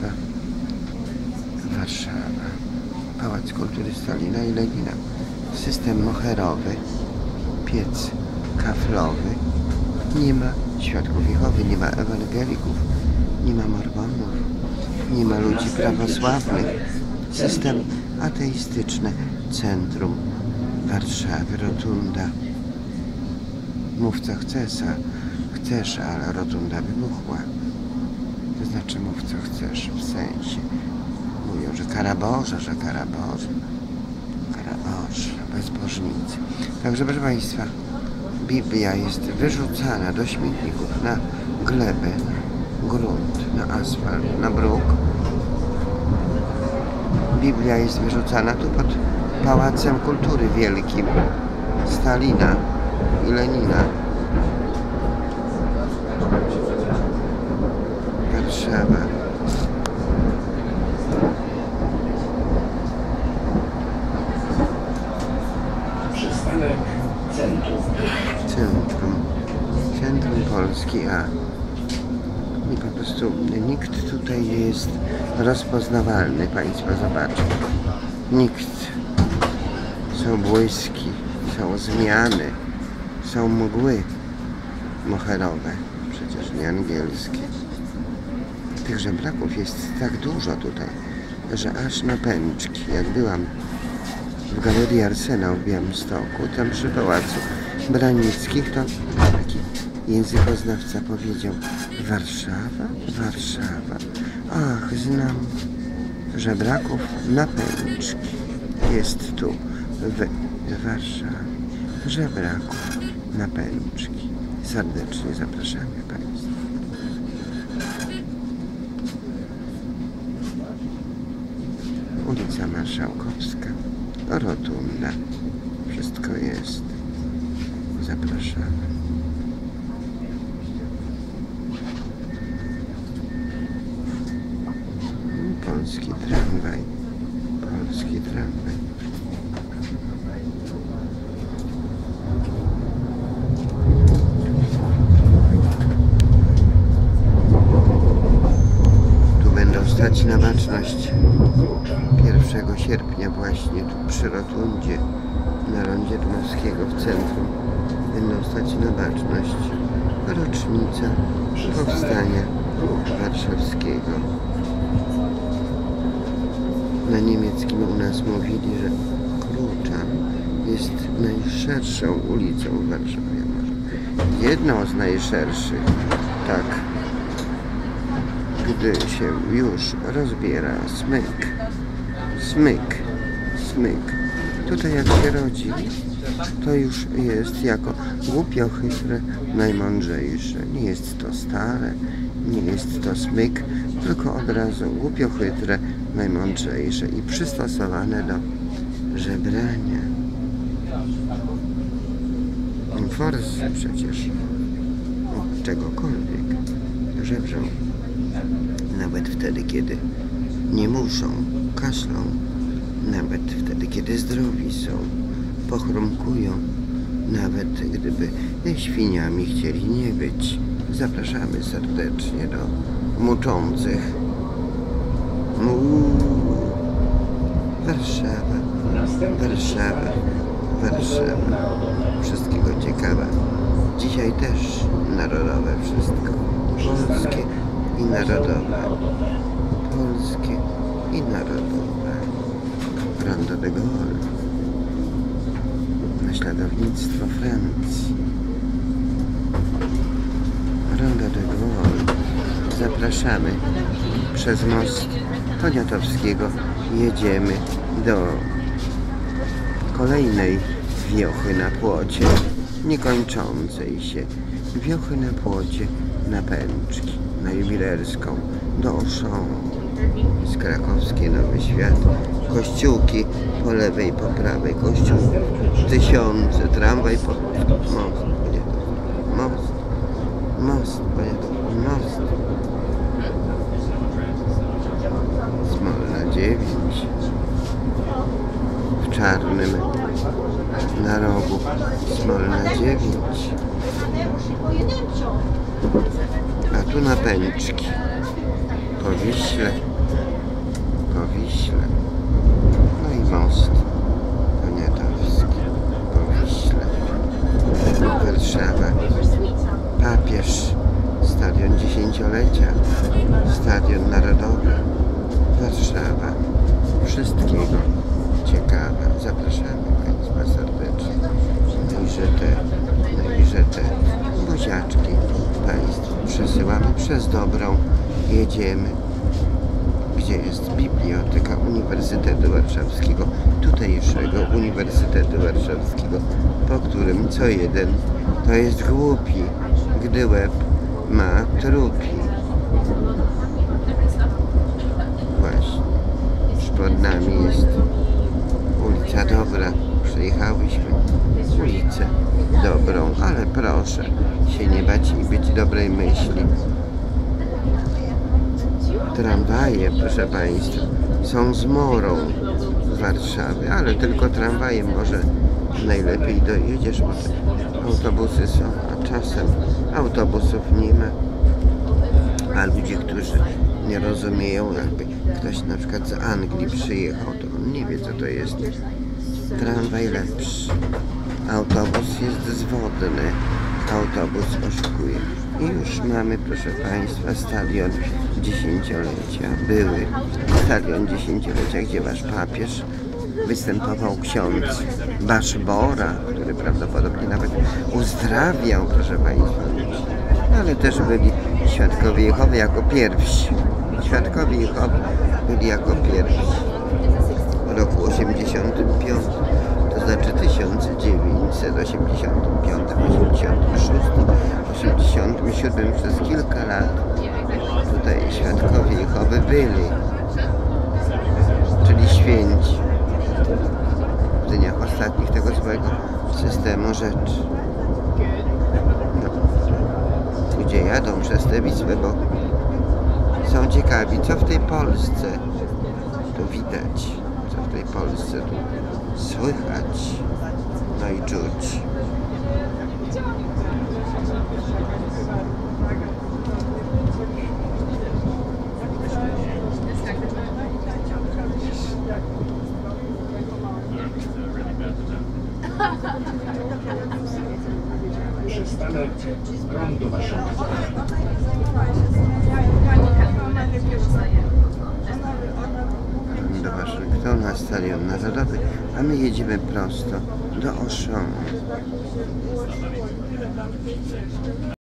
Warszawa. Pałac Kultury Stalina i Lenina. System moherowy. Piec kaflowy. Nie ma świadków Jehowy, nie ma ewangelików, nie ma mormonów, nie ma ludzi prawosławnych. System ateistyczny. Centrum Warszawy, rotunda. Mów co chcesz, ale rotunda wybuchła. To znaczy mów co chcesz, w sensie. Mówią, że kara Boża, bezbożnicy. Także proszę Państwa, Biblia jest wyrzucana do śmietników, na glebę, grunt, na asfalt, na bruk. Biblia jest wyrzucana tu pod Pałacem Kultury Wielkim Stalina i Lenina. Warszawa. Przystanek Centrum Polski A. I po prostu nikt tutaj nie jest rozpoznawalny, Państwo zobaczą. Nikt. Są błyski, są zmiany, są mgły moherowe, przecież nie angielskie. Tych żebraków jest tak dużo tutaj, że aż na pęczki. Jak byłam w Galerii Arsenał w Białymstoku, tam przy Pałacu Branickich, to taki językoznawca powiedział: Warszawa. Ach, znam żebraków na pęczki. Jest tu w Warszawie żebraków na pęczki. Serdecznie zapraszamy Państwa. Ulica Marszałkowska, rotunda. Wszystko jest. Zapraszamy. Polski tramwaj. Tu będą stać na baczność 1 sierpnia właśnie tu przy rotundzie na rondzie Dmowskiego w centrum. Będą stać na baczność rocznica powstania warszawskiego. Na niemieckim u nas mówili, że Klucza jest najszerszą ulicą w Warszawie. Jedną z najszerszych, tak, gdy się już rozbiera smyk. Tutaj jak się rodzi, to już jest jako głupio chytre najmądrzejsze. Nie jest to stare, nie jest to smyk, tylko od razu głupio chytre najmądrzejsze i przystosowane do żebrania. Forsy przecież od czegokolwiek żebrzą. Nawet wtedy, kiedy nie muszą, kaszlą. Nawet wtedy, kiedy zdrowi są, pochrumkują. Nawet gdyby świniami chcieli nie być. Zapraszamy serdecznie do muczących. Warszawa. Wszystkiego ciekawe. Dzisiaj też narodowe wszystko. Polskie i narodowe. Rondo de Gaulle. Naśladownictwo Francji. Rondo de Gaulle. Zapraszamy przez most Poniatowskiego. Jedziemy do kolejnej wiochy na płocie, niekończącej się wiochy na płocie, na pęczki, na Jubilerską, do Auchan, z Krakowskiej Nowy Świat, kościółki po lewej, po prawej, kościółków tysiące, tramwaj po most, Smolna 9, w Czarnym na rogu, Smolna 9, a tu na pęczki, po Wiśle, po Wiśle. No i most poniatowski po Wiśle. Warszawa. Papież. Stadion dziesięciolecia. Stadion Narodowy. Warszawa. Wszystkiego ciekawe. Zapraszamy Państwa serdecznie. No i że te buziaczki Państwu przesyłamy przez Dobrą. Jedziemy, gdzie jest Biblioteka Uniwersytetu Warszawskiego, tutejszego Uniwersytetu Warszawskiego, po którym co jeden to jest głupi, gdy łeb ma trupi. Właśnie, już pod nami jest ulica Dobra. Przejechałyśmy ulicę Dobrą, ale proszę się nie bać i być dobrej myśli. Tramwaje, proszę Państwa, są zmorą z Warszawy, ale tylko tramwajem może najlepiej dojedziesz, bo autobusy są, a czasem autobusów nie ma. A ludzie, którzy nie rozumieją, jakby ktoś na przykład z Anglii przyjechał, to on nie wie, co to jest. Tramwaj lepszy. Autobus jest zwodny. Autobus oszukuje. I już mamy, proszę Państwa, stadion dziesięciolecia. Były stadion dziesięciolecia, gdzie wasz papież występował ksiądz Baszbora, który prawdopodobnie nawet uzdrawiał, proszę Państwa. Ale też byli świadkowie Jehowy jako pierwsi. Świadkowie Jehowy byli jako pierwsi. W roku 85, to znaczy 1985, 86, 87 przez kilka lat tutaj świadkowie Jehowy byli, czyli święci w dniach ostatnich tego złego systemu rzeczy. No. Ludzie jadą przez tę Wisłę, bo są ciekawi, co w tej Polsce tu widać, co w tej Polsce tu słychać, no i czuć. Przystanek Rondo Waszyngtona. Do Waszyngtona, Stadion Narodowy, a my jedziemy prosto do Auchan.